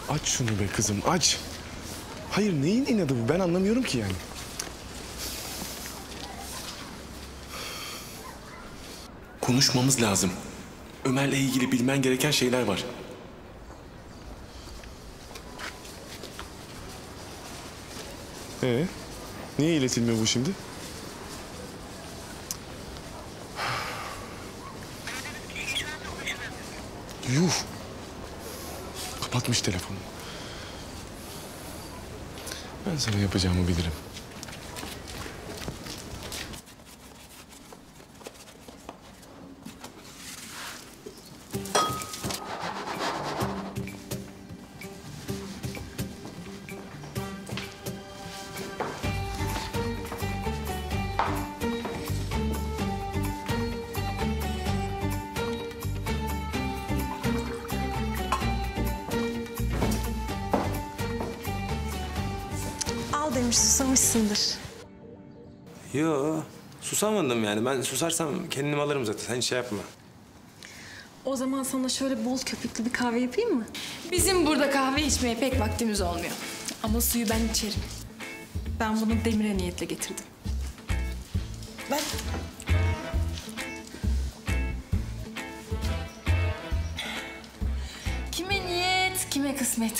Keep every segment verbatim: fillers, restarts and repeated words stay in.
Aç şunu be kızım, aç. Hayır, neyin inadı bu? Ben anlamıyorum ki yani. Konuşmamız lazım. Ömer'le ilgili bilmen gereken şeyler var. Ee, niye iletilmiyor bu şimdi? Yuh! Kapatmış telefonu. Ben sana yapacağımı bilirim. Al demiş, susamışsındır. Yo, susamadım yani. Ben susarsam kendim alırım zaten. Sen hiç şey yapma. O zaman sana şöyle bol köpüklü bir kahve yapayım mı? Bizim burada kahve içmeye pek vaktimiz olmuyor. Ama suyu ben içerim. Ben bunu Demir'e niyetle getirdim. Ben... Kime niyet, kime kısmet.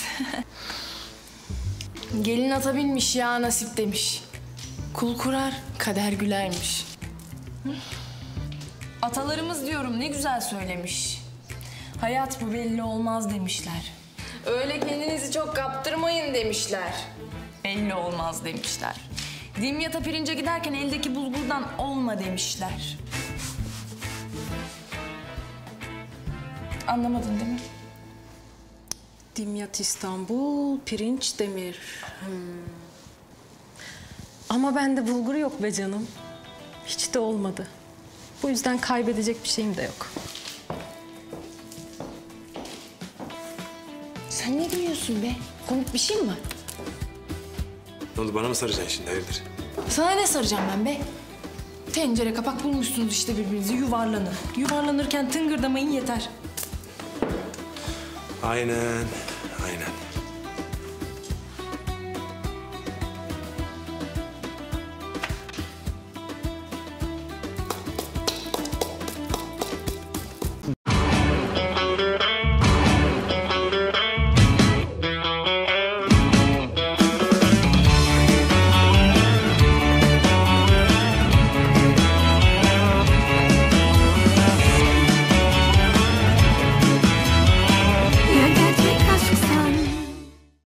Gelin ata binmiş ya nasip demiş. Kul kurar, kader gülermiş. Hı? Atalarımız diyorum ne güzel söylemiş. Hayat bu belli olmaz demişler. Öyle kendinizi çok kaptırmayın demişler. Belli olmaz demişler. Dimyata pirince giderken eldeki bulgurdan olma demişler. Anlamadın değil mi? Dimyat İstanbul, pirinç demir. Hmm. Ama bende bulgur yok be canım. Hiç de olmadı. Bu yüzden kaybedecek bir şeyim de yok. Sen ne gülüyorsun be? Komik bir şey mi var? Ne oldu, bana mı saracaksın şimdi, hayırdır? Sana ne saracağım ben be? Tencere kapak bulmuşsunuz işte birbirinizi, yuvarlanın. Yuvarlanırken tıngırdamayın yeter. Aynen, aynen.